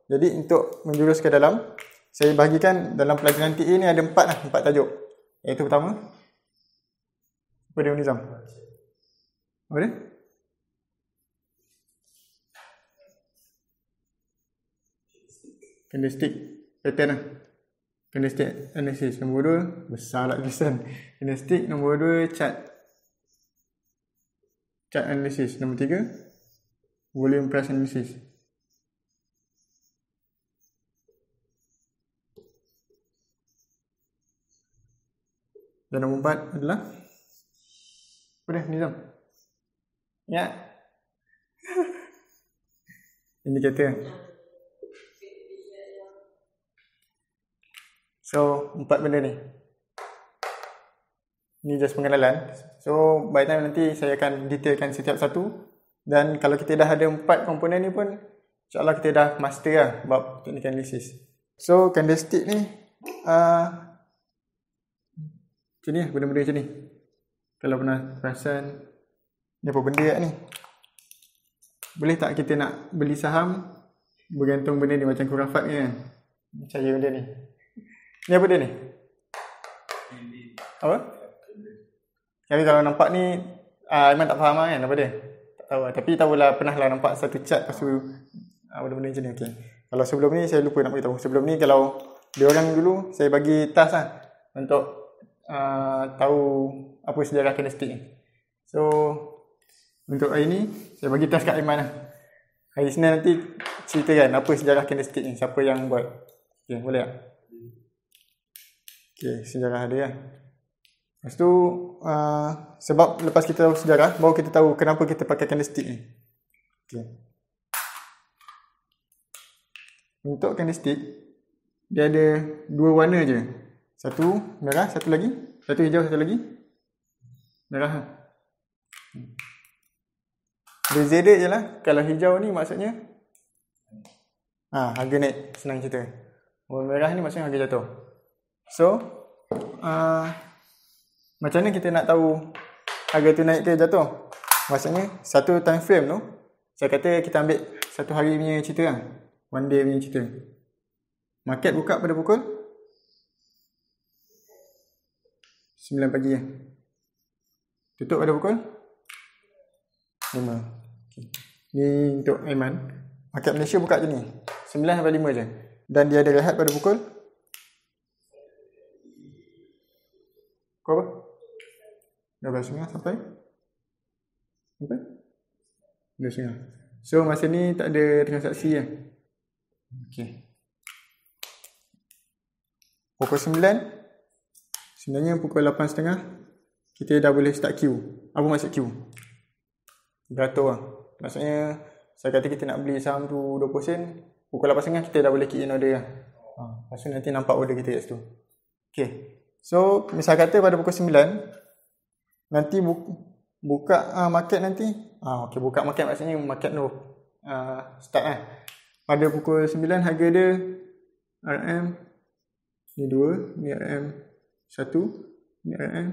Jadi untuk menjurus ke dalam, saya bahagikan dalam pelajaran TA ni ada 4 tajuk. Iaitu pertama, apa dia Nizam? Apa dia? Candlestick pattern lah. Candlestick analysis. Nombor 2, besar lah tulisan. Candlestick. Nombor 2, chart analysis. Nombor 3, volume price analysis. Dan nombor 4 adalah apa dia Nizam? Ya. Indikator. So 4 benda ni. Ni just pengenalan. So by time nanti saya akan detailkan setiap satu. Dan kalau kita dah ada 4 komponen ni pun, insyaAllah kita dah master lah bab teknik analisis. So candlestick ni macam ni lah, benda-benda macam ni. Kalau pernah perasan, ni apa benda kat ni? Boleh tak kita nak beli saham bergantung benda ni macam kurafat ni kan? Percaya benda ni. Ni apa dia ni? Apa? Jadi kalau nampak ni, Aiman tak faham kan apa dia? Tak tahu lah. Tapi tahulah, pernah lah nampak satu chart lepas tu benda-benda macam ni. Okay. Kalau sebelum ni, saya lupa nak beritahu. Sebelum ni kalau dia orang dulu, saya bagi task lah untuk tahu apa sejarah candlestick ni. So untuk hari ni saya bagi task kat Aiman lah. Hari Senin nanti ceritakan apa sejarah candlestick ni, siapa yang buat. Okay, boleh tak? Okay, sejarah dia lah. Lepas tu sebab lepas kita tahu sejarah, baru kita tahu kenapa kita pakai candlestick ni. Okay. Untuk candlestick, dia ada 2 warna je. Satu merah, satu lagi. Satu hijau, satu lagi merah. Beza dia je lah. Kalau hijau ni maksudnya harga naik, senang cerita. Warna merah ni maksudnya harga jatuh. So macam mana kita nak tahu harga tu naik ke jatuh? Maksudnya satu time frame tu, saya kata kita ambil satu hari punya cerita lah, one day punya cerita. Market buka pada pukul 9 pagi lah. Tutup pada pukul 5. Okay. Ni untuk Aiman. Market Malaysia buka je ni 9 sampai 5 je. Dan dia ada rehat pada pukul berapa? 12.30 sampai 12.30. So masa ni tak ada transaksi lah. Okay. Pukul 9, sebenarnya pukul 8.30 kita dah boleh start queue. Apa maksud queue? Beratur lah. Maksudnya saya kata kita nak beli saham tu 20 sen, pukul 8.30 kita dah boleh key in order lah. Lepas tu nanti nampak order kita kat situ. Okay. So misal kata pada pukul 9 nanti buka market nanti. Okay, buka market maksudnya market tu start lah. Pada pukul 9 harga dia RM ni 2, ni RM 1, ni RM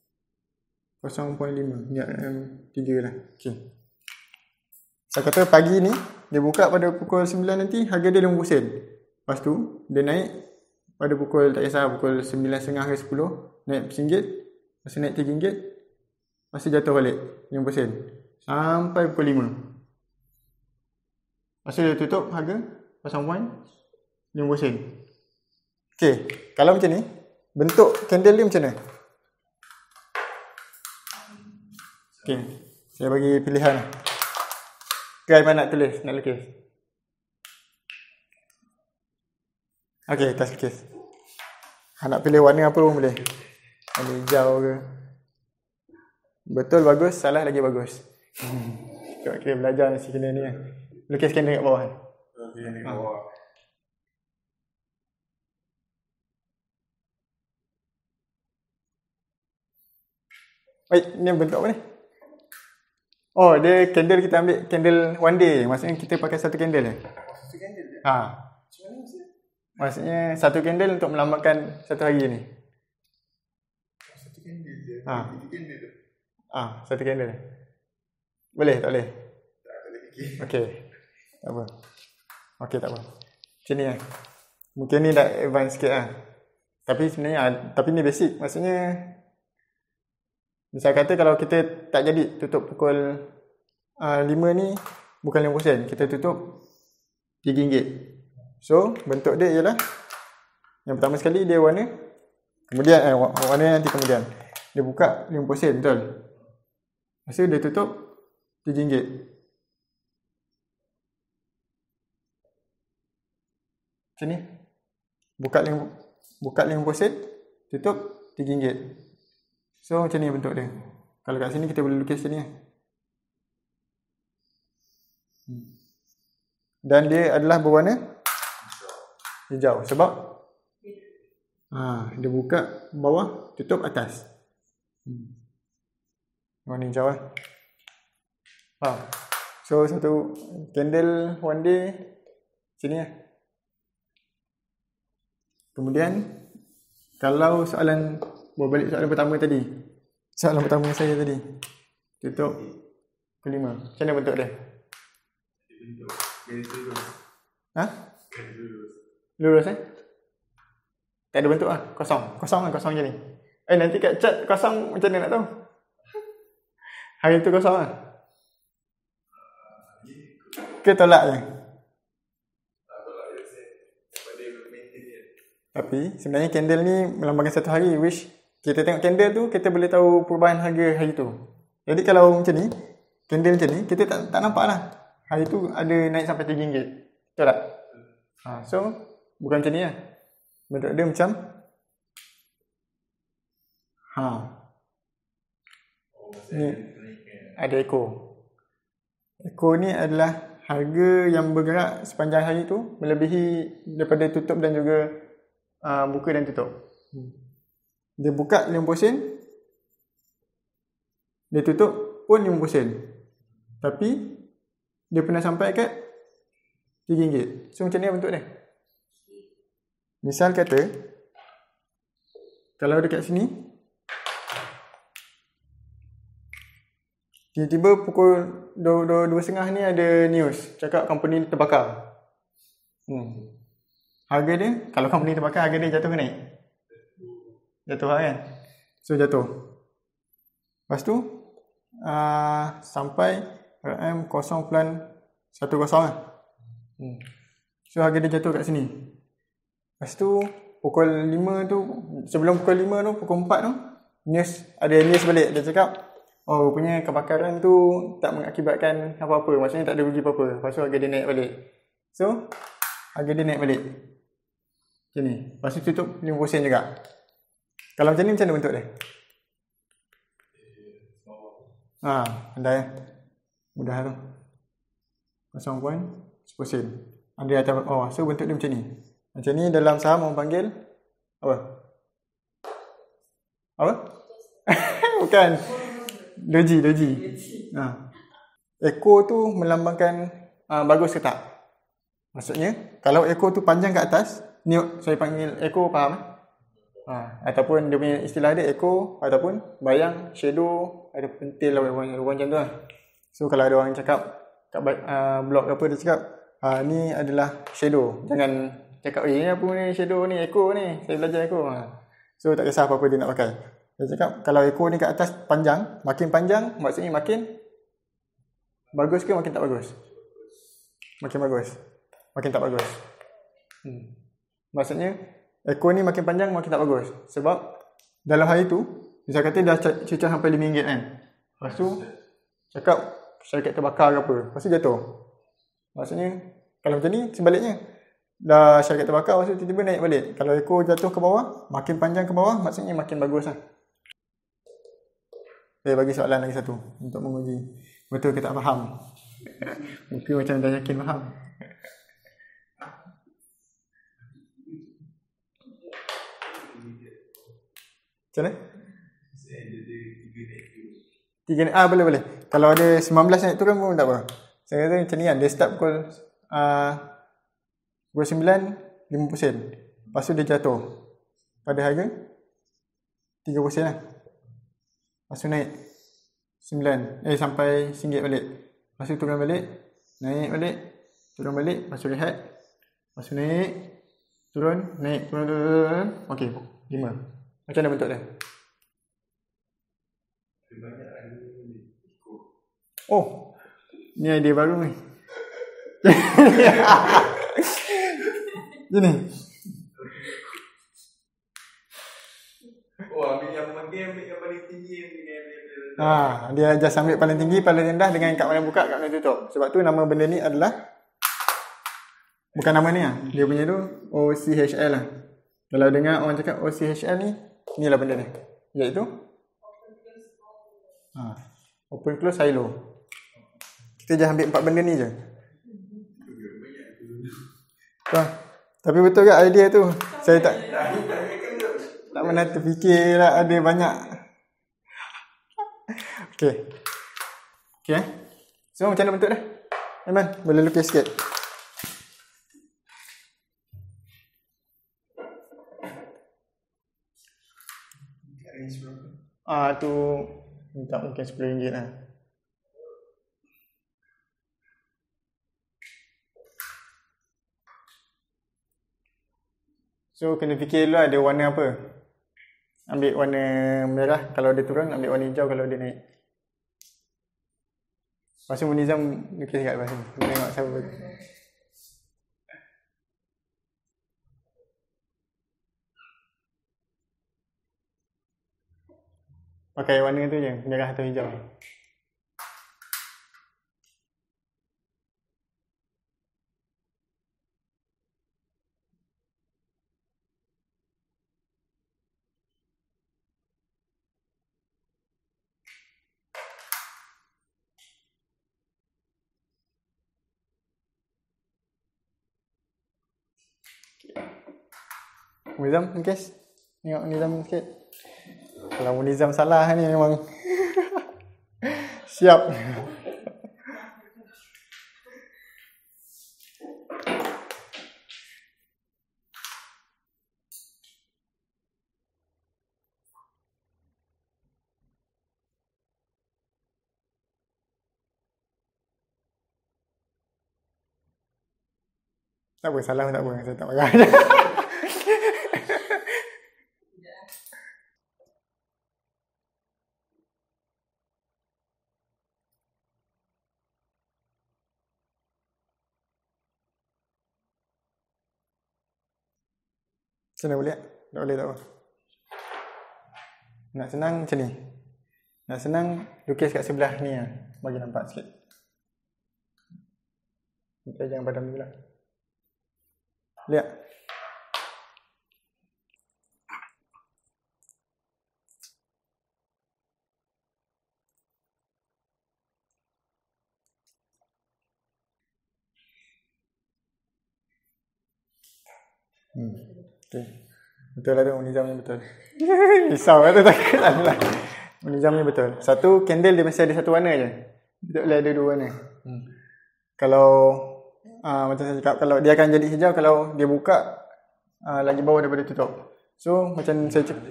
0.5, ni RM 3 lah. Okay. Saya kata pagi ni dia buka pada pukul 9 nanti harga dia 50 sen. Lepas tu dia naik pada pukul, tak kisah pukul 9.30 ke 10, naik RM1, lepas tu naik RM3, lepas tu jatuh balik 50 sen sampai pukul 5. Lepas tu dia tutup harga 0.50 sen. Okay, kalau macam ni bentuk candle dia macam mana? Okay, saya bagi pilihan. Ke Aiman nak tulis, nak lukis? Okay, atas lukis. Nak pilih warna apa pun boleh. Warna hijau ke. Betul bagus, salah lagi bagus. Kita kena belajar nasi kena ni kan. Lukis candle kat bawah. Lukis candle kat bawah. Ni bentuk apa ni? Oh, dia candle kita ambil candle one day. Maksudnya kita pakai satu candle je. Satu candle je? Macam mana maksudnya? Maksudnya satu candle untuk melambangkan satu hari ni. Satu candle je? Tiga candle tu? Satu candle. Boleh, tak boleh? Tak boleh fikir. Okey. Tak apa. Okey, tak apa. Macam ni lah. Mungkin ni dah advance sikit lah. Tapi sebenarnya, tapi ni basic. Maksudnya, misal kata kalau kita tak jadi tutup pukul 5 ni, bukan 50 sen. Kita tutup RM3. So, bentuk dia ialah, yang pertama sekali dia warna. Kemudian, warna nanti kemudian. Dia buka 50 sen, betul? Lepas tu dia tutup RM3. Macam ni. Buka 50 sen, tutup RM3. So macam ni bentuk dia. Kalau kat sini kita boleh lukis macam ni. Dan dia adalah berwarna hijau. Sebab dia buka bawah, tutup atas. Warna hijau lah. So satu candle one day macam ni lah. Kemudian kalau soalan, berbalik soalan pertama tadi. Soalan pertama saya tadi. Tutup kelima. Macam mana bentuk dia? Lurus tak ada bentuk lah. Kosong macam ni. Nanti kat chat kosong macam mana nak tahu? Hari tu kosong lah. Ke tolak je? Tapi sebenarnya candle ni melambangkan satu hari, which kita tengok candle tu, kita boleh tahu perubahan harga hari tu. Jadi kalau macam ni, candle macam ni, kita tak nampak lah hari tu ada naik sampai RM3. Betul tak? So bukan macam ni lah. Bentuk dia macam ni ada echo. Echo ni adalah harga yang bergerak sepanjang hari tu melebihi daripada tutup dan juga buka dan tutup. Dia buka 50 sen, dia tutup pun 50 sen. Tapi dia pernah sampai kat RM3. So macam ni bentuk dia. Misal kata, kalau dekat sini tiba-tiba pukul 2.30 ni ada news cakap company terbakar. Harga dia, kalau company terbakar, harga dia jatuh ke naik? Jatuh lah kan? So jatuh. Lepas tu sampai RM 0.10 lah. So harga dia jatuh kat sini. Lepas tu pukul 5 tu, sebelum pukul 5 tu, pukul 4 tu, ada news balik. Dia cakap, rupanya kebakaran tu tak mengakibatkan apa-apa. Maksudnya tak ada rugi apa-apa. Lepas tu harga dia naik balik. So harga dia naik balik macam ni. Lepas tu tutup 50 sen juga. Kalau macam ni, macam mana bentuk dia? Pandai lah. Mudah tu. 0.10 sen. Ada atas bawah. So bentuk dia macam ni. Macam ni dalam saham orang panggil apa? Bukan. Doji. Echo tu melambangkan bagus ke tak? Maksudnya kalau echo tu panjang ke atas, ni saya panggil echo, faham? Ataupun dia punya istilah dia echo ataupun bayang, shadow, ada pentil lah macam tu lah. So kalau ada orang cakap kat blog apa, dia cakap ni adalah shadow. Jangan cakap ni apa ni shadow ni, echo ni, saya belajar echo. So tak kisah apa-apa dia nak pakai. Dia cakap kalau echo ni kat atas panjang, makin panjang maksudnya makin bagus ke makin tak bagus? Makin bagus. Makin tak bagus. Maksudnya echo ni makin panjang makin tak bagus. Sebab dalam hari tu, misal kata dah cecah sampai RM5 kan. Lepas tu cakap syarikat terbakar ke apa. Lepas tu jatuh. Maksudnya kalau macam ni sebaliknya. Dah syarikat terbakar, lepas tu tiba-tiba naik balik. Kalau echo jatuh ke bawah, makin panjang ke bawah, maksudnya makin bagus lah. Saya bagi soalan lagi satu untuk menguji betul ke tak faham. Mungkin macam dah yakin faham. Macam mana? 3 naik. Boleh. Kalau ada 19 naik tu kan pun tak apa. Saya kata macam ni kan. Dia start pukul 9, 50 sen. Lepas tu dia jatuh pada harga 30 sen lah. Lepas tu naik 9 sampai RM1 balik. Lepas tu turun balik, naik balik, turun balik, lepas tu rehat, Lepas tu naik, turun, naik, turun, turun, turun. Okey, 5. Macam mana bentuk dia? Oh, ni idea baru ni. Gini. Oh, ambil yang paling tinggi Dia just ambil paling tinggi, paling rendah dengan kat mana buka, kat mana tutup. Sebab tu nama benda ni adalah bukan nama ni lah. Dia punya tu OCHL lah. Kalau dengar orang cakap OCHL ni lah benda ni. Iaitu open close silo. Kita just ambil 4 benda ni je. Tapi betul ke idea tu? Saya tak pernah terfikir lah ada banyak. Okay. So macam mana bentuk dah? Aiman, boleh lukis sikit? Tu minta mungkin RM10 lah. So kena fikir dulu ada warna apa. Ambil warna merah kalau dia turun, ambil warna hijau kalau dia naik. Lepas tu Munizam lukis kat lepas ni. Tengok siapa betul. Pakai warna tu je, merah atau hijau. Munizam lukis. Tengok Munizam sikit. Kalau Munizam salah ni memang siap. Tak apa, salah pun tak apa. Saya tak marah. Macam mana boleh? Tak boleh tak apa. Nak senang macam ni. Nak senang lukis kat sebelah ni lah. Bagi nampak sikit. Okay, jangan padam dulu lah. Lihat. Okay. Betul lah tu, Munizam ni betul. Risau lah tu, takut lah. Munizam ni betul. Satu candle dia mesti ada satu warna je. Dia tak boleh ada dua warna. Kalau macam saya cakap, kalau dia akan jadi hijau kalau dia buka lagi bawah daripada tutup. So macam saya cakap.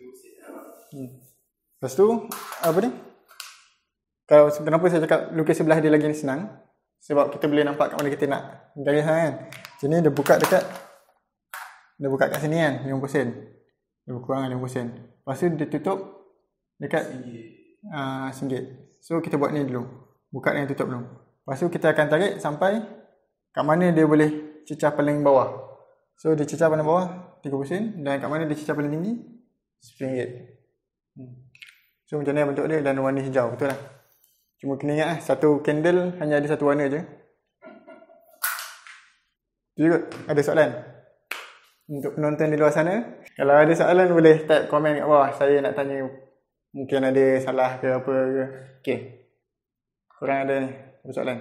Lepas tu apa ni? Kalau kenapa saya cakap lukis sebelah dia lagi senang? Sebab kita boleh nampak kat mana kita nak garis kan. Sini dia buka kat sini kan, 50 sen. Lebih kurang 50 sen. Lepas tu dia tutup dekat RM1. So kita buat ni dulu. Buka dan tutup dulu. Lepas tu kita akan tarik sampai kat mana dia boleh cecah paling bawah. So dia cecah paling bawah 30 sen. Dan kat mana dia cecah paling tinggi RM10. So macam ni bentuk dia dan warna hijau. Betul lah. Cuma kena ingat satu candle hanya ada satu warna je. Tu juga. Ada soalan? Untuk penonton di luar sana, kalau ada soalan boleh type komen kat bawah. Saya nak tanya, mungkin ada salah ke apa ke. Okay. Korang ada ni, apa soalan?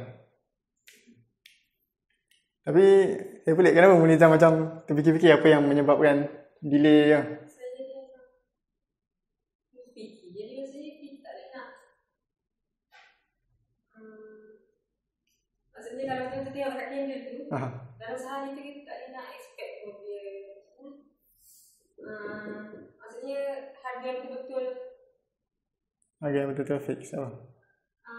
Tapi saya pelik kenapa Munizam macam terfikir-fikir apa yang menyebabkan delay je. Maksudnya kalau kita tengok kat candle tu, dalam sehari tu kita tak boleh nak expect pun dia maksudnya harga yang betul-betul fix apa?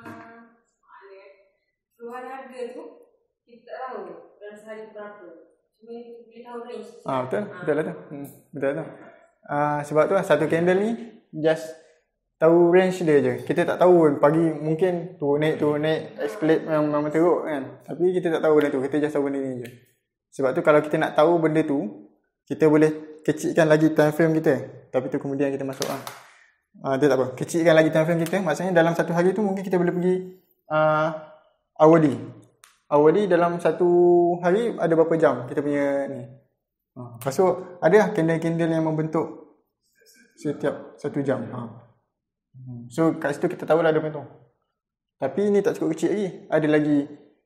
Keluar harga tu kita tak tahu dalam sehari tu berapa. Cuma boleh tahu range. Betul. Betul lah tu. Betul tu. Sebab tu lah, satu candle ni just tahu range dia je. Kita tak tahu kan, pagi mungkin turun naik, escalate memang teruk kan. Tapi kita tak tahu benda tu, kita just tahu benda ni je. Sebab tu kalau kita nak tahu benda tu, kita boleh kecilkan lagi time frame kita. Tapi tu kemudian kita masuk dia tak apa. Kecilkan lagi time frame kita, maksudnya dalam satu hari tu mungkin kita boleh pergi hourly. Hourly dalam satu hari ada berapa jam kita punya ni. Lepas tu ada candle-candle yang membentuk setiap 1 jam. So kat situ kita tahulah ada benda tu. Tapi ni tak cukup kecil lagi. Ada lagi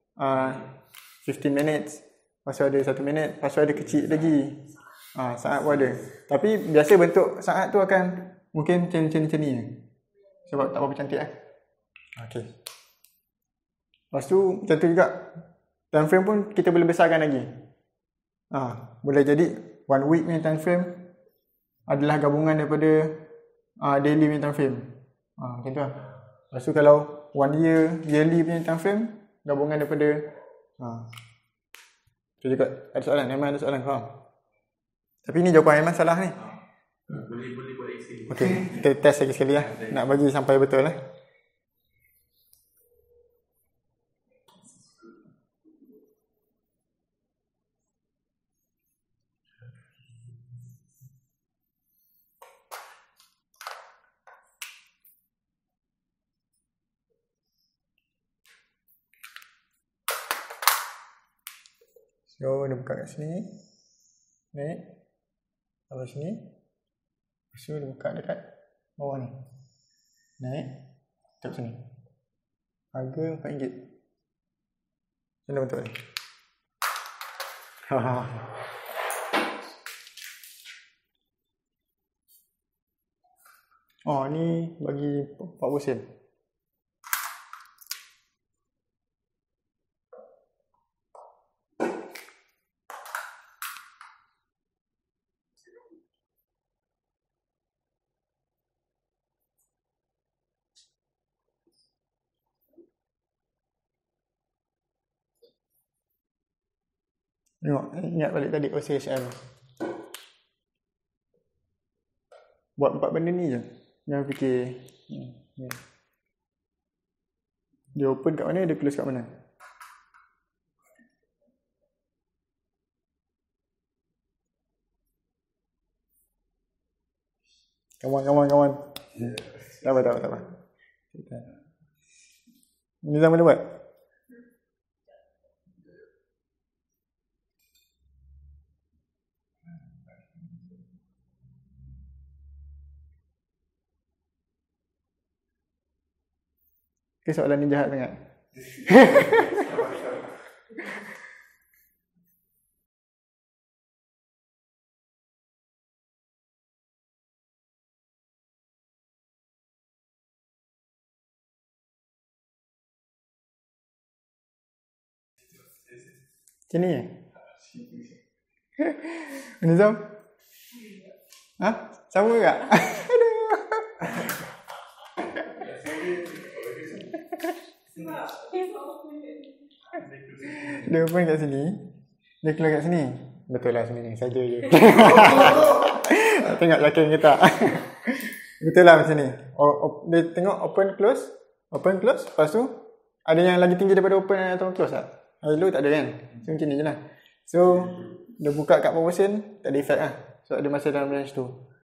15 minutes. Lepas tu ada 1 minit. Lepas tu ada kecil lagi. Saat pun ada. Tapi biasa bentuk saat tu akan mungkin macam ni. Sebab tak berapa cantik lah. Okay. Lepas tu macam tu juga. Time frame pun kita boleh besarkan lagi. Boleh jadi 1 week punya time frame adalah gabungan daripada daily punya time frame. Macam tu lah. Lepas tu kalau 1 yearly punya time frame, gabungan daripada tu juga. Ada soalan? Memang ada soalan, faham? Tapi ni jawapan memang salah ni. Boleh buat excel. Okay, kita test lagi sekali lah. Nak bagi sampai betul lah. So, dia buka kat sini. Naik. Sampai sini. Lepas tu dia buka dekat bawah ni. Naik. Tengok sini. Harga RM4. Macam mana bentuk ni? Ni bagi 40 sen. Tengok, ingat balik tadi OCHL. Buat 4 benda ni je. Jangan fikir dia open kat mana, dia close kat mana. Come on. Tak apa. Ni zaman dia buat? Ke soalan ni jahat sangat? Macam ni Nizam? Sama tak? Dia open kat sini, dia keluar kat sini. Betul lah sebenarnya, saja je. Tengok yakin ke tak. Betul lah macam ni. Dia tengok open close. Lepas tu ada yang lagi tinggi daripada open atau close tak? Lalu tak ada kan. So macam ni je lah. So dia buka kat bawah sen, tak ada effect lah. So dia masih dalam range tu.